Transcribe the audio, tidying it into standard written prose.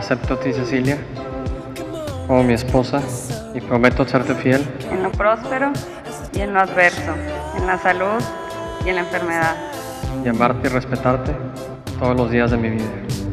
acepto a ti, Cecilia, como mi esposa y prometo serte fiel en lo próspero y en lo adverso, en la salud y en la enfermedad, y amarte y respetarte todos los días de mi vida.